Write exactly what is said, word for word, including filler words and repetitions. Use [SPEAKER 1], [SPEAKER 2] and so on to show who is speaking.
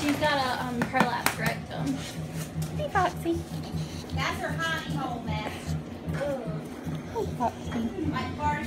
[SPEAKER 1] She's got a um, prolapse rectum. Hey, Foxy.
[SPEAKER 2] That's her honey hole mess.
[SPEAKER 1] Hey, Foxy.
[SPEAKER 2] Like part